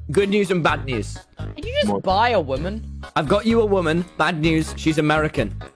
Good news and bad news. Did you just buy a woman? I've got you a woman. Bad news, she's American.